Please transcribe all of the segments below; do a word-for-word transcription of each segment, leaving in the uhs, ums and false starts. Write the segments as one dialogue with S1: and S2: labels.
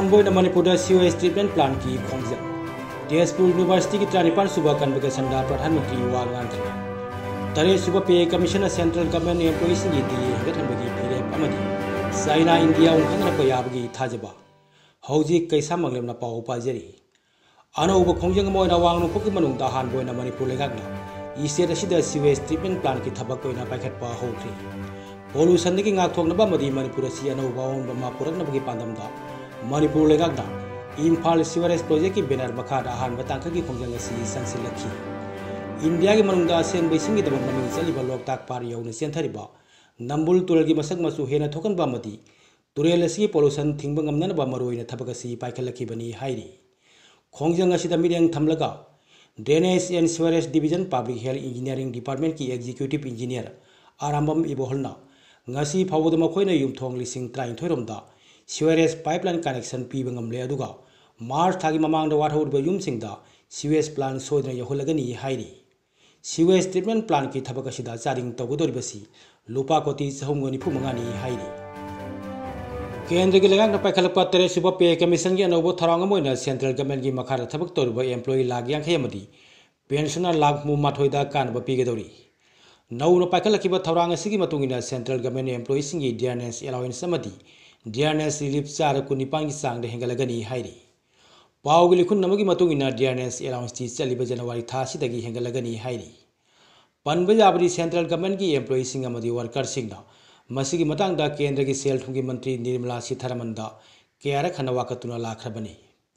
S1: अहानबोइन Manipur sewage treatment plant की खोंजन Tezpur university की ट्रानिपान सुबह कन्वोकेशन प्रधानमंत्री वा गांधी तरे सुबह pay commission central government employees की दिल्ली हेगथनबगी फिरेप चाइना इंडिया उंखनरप याबगी थाजबा हौजिक कैसा मंगलेमना पाउ पाजरी अनौब खोंजंग मोइना वांगनुपुकी मनुंगदा अहानबोइन मणिपुर लेगाकना स्टेट असिदा सीवेज ट्रीटमेंट प्लांट की थबक ओइना पाइखटपा हौख्री पोल्यूशन की गाथोंगनबा मदी मणिपुर असि अनौब अहोंबमा पुरकनबगी पांदमदा मणिपुर लेगाकना इम्फाल सीवरेज प्रोजेक्ट की बैनर मखादा अहानबा तांखा की खोंजंग असि संसिलखी इंडिया की मनुंगदा असेंब इसिंगी दबन ममिंग चलिबा लोकताक पार यौना चेंथरिबा नंबुल तुरल की मसक मसु हेना थोकनबा मदी तुरेल असि पोल्यूशन थिंगबा ngamnanaba मरोइना थबक असि पाइखलखिबनी हाइरी खोंजंग असिदा मिरेंग थमलगा drainage and sewerage division public health engineering department की एग्जीक्यूटिव इंजीनियर आरामबम इबोहलना ngasi फावद मखोइना युमथोंग लिसिंग ट्राइंथोय रोमदा सीवरेज पाइपलाइन कनेक्शन पीबा ngamle aduga मार्च थागी ममांगदा वाथौरबा युमसिंगदा सीवेज प्लांट सोइदना यहोलगनी हाइरी सीवेज ट्रीटमेंट प्लांट की थबक असिदा चारिंग तौगदोरिबसी लुपा कोटी चहुम निफु मंगानी हाइरी केंद्र की लेगांग पाइखलपा तेरे सुबह पे कमीशन की अनौब थरांग मोइना सेंट्रल गवर्नमेंट की मखादा थबक तौरबा एम्प्लॉई लाख यांखै अमदी पेंशनर लाख मुमाथोइदा कानबा पीगदौरी नौना पाइखलखिबा थौरांग असिगी मतुंगिना सेंट्रल गवर्नमेंट एम्प्लॉइज की डियरनेस अलाउंस अमदी डियरनेस रिलीफ चार कुनिपांग की चांग हेंगलगनी हाइरी पाउगी लिखुन नमगी मतुंगिना डियरनेस अलाउंस ची चलिबा जनवरी थासिदगी हेंगलगनी हाइरी पनबा याबदी सेंट्रल गवर्नमेंट की एम्प्लॉइज सिंग अमदी वर्कर सिंगना मसिगी मतंगदा केंद्र की सेल थुंगी मंत्री निर्मला सीतारमनदा केयार खना वाकतुना लाखरबनी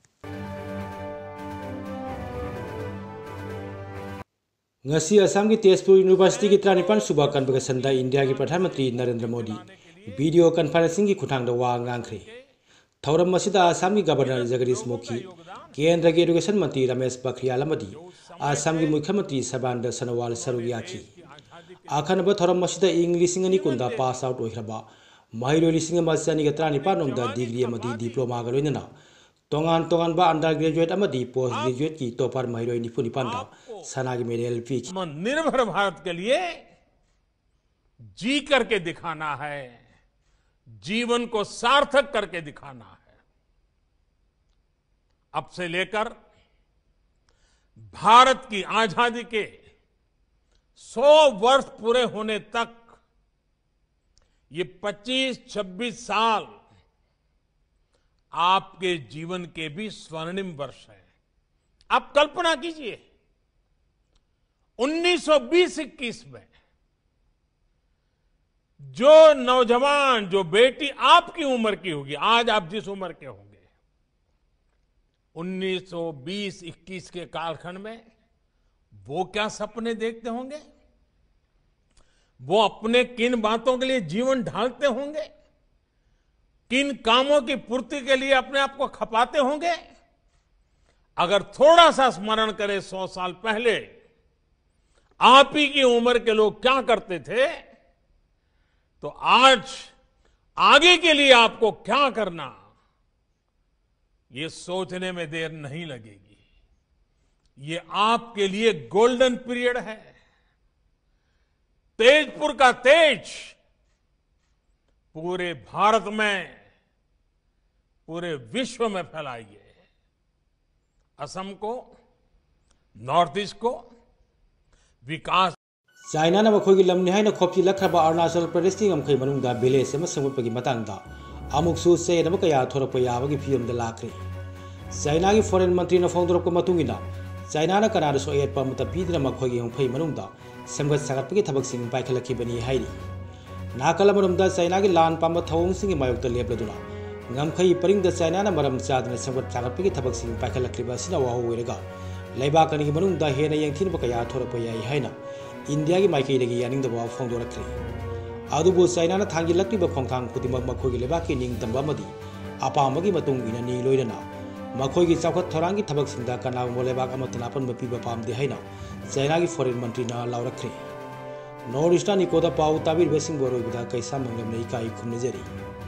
S1: ngasi असम की तेजपुर यूनिवर्सिटी की ट्रानिपान सुबह कन्वोकेशन इंडिया की प्रधानमंत्री नरेंद्र मोदी वीडियो कॉन्फ्रेंसिंग की खुठांग वा गांखरे थौरम मसिदा असम की गवर्नर जगदीश मुखी केंद्र की एजुकेशन मंत्री रमेश पोखरियाल अमदी असम की मुख्यमंत्री सर्बानंद सोनोवाल सरुग याखी आखनब थौरम मसिदा इंग लिसिंग अनि कुंदा पास आउट ओइरबा महिलो लिसिंग अमा चनिगा ट्रानिपान रोमदा डिग्री अमदी डिप्लोमा गा लोइनना तोंगान तोंगान बा अंडर ग्रेजुएट अमदी पोस्ट ग्रेजुएट की टॉपर महिलो निफु निपानदा सना की मेडल पी
S2: निर्भर भारत के लिए जी करके दिखाना है, जीवन को सार्थक करके दिखाना है। अब से लेकर भारत की आजादी के सौ वर्ष पूरे होने तक ये पच्चीस छब्बीस साल आपके जीवन के भी स्वर्णिम वर्ष है। आप कल्पना कीजिए उन्नीस सौ बीस इक्कीस में जो नौजवान, जो बेटी आपकी उम्र की होगी, आज आप जिस उम्र के होंगे, उन्नीस सौ बीस इक्कीस के कालखंड में वो क्या सपने देखते होंगे, वो अपने किन बातों के लिए जीवन ढालते होंगे, किन कामों की पूर्ति के लिए अपने आप को खपाते होंगे। अगर थोड़ा सा स्मरण करें सौ साल पहले आप ही की उम्र के लोग क्या करते थे, तो आज आगे के लिए आपको क्या करना, ये सोचने में देर नहीं लगेगी। ये आपके लिए गोल्डन पीरियड है। तेजपुर का तेज पूरे भारत में, पूरे विश्व में फैलाइए। असम को, नॉर्थ ईस्ट को विकास
S1: चाइना ना मखोगी लमनि हाइना खोपची लखरबा अरुणाचल प्रदेश की गमखै मनुंगदा विलेज अमा संगुपगी मतंगदा अमुकसु सेनम कया थोरप याबगी फियमदा लाखरे चाइना की फॉरेन मंत्री ना फोंदरप को मतुंगिना चाइना ना कनादा सो एट पमत पीदना मखोगी गमखै मनुंगदा सेमगत सागतपगी थबकसिंग पाइखलखिबनी हाइरी नाकल मरुमदा चाइना की लान पाम थवंगसिंग मायोक्ता लेपलदुना गमखै परिंगदा चाइना ना मरम चादना सेमगत सागतपगी थबकसिंग पाइखलखिबा सिना वाहो वेरगा लेबाकनी मनुंगदा हेना यंगथिनब कया थोरप याई हाइना इंडिया की माइकईदगी यानिंगदबा फोंदोरखरे अदुबु चाइना ना थांगिलक्तिबा खोंथांग खुदिमक मखोगी लेबाकी निंगतंबा मदी अपामगी मतुंग इना नि लोइदना मखोगी चावखत थौरांगी थबकसिंगदा कनागुंबा लेबाक अमतना अपन पीबा पामदे हाइना चाइना की फॉरेन मंत्री ना लाउरखरे नॉर्थ ईस्टर्न इकोदा पाउ ताबिरबसिंग बोरोइबदा कैसा मंगलमने इकाई खुमनजरी।